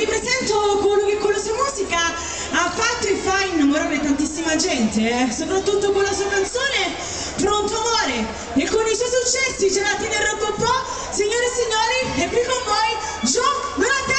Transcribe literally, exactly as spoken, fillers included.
vi presento colui che con la sua musica ha fatto e fa innamorare tantissima gente, eh? Soprattutto con la sua canzone Pronto Amore, e con i suoi successi gelati nel Rococò. Signore e signori, è qui con voi Gio Donatello.